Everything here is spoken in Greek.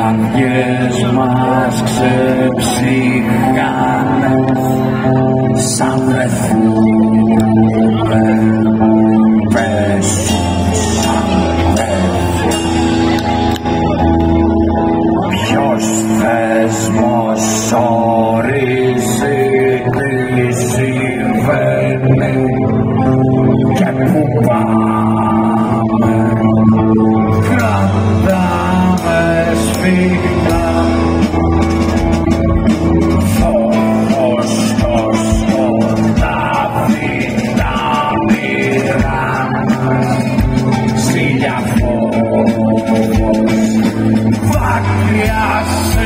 καρδιές μας ξεψύχανε σαν βρεθούμε πέσουν σαν αδέρφια. Ποιος θεσμός ορίζει τι συμβαίνει και που πάμε. Κρατάμε σφίγγα φόβος στο σκοτάδι τα μοιράμε. Σίλια φόβος δάκρυα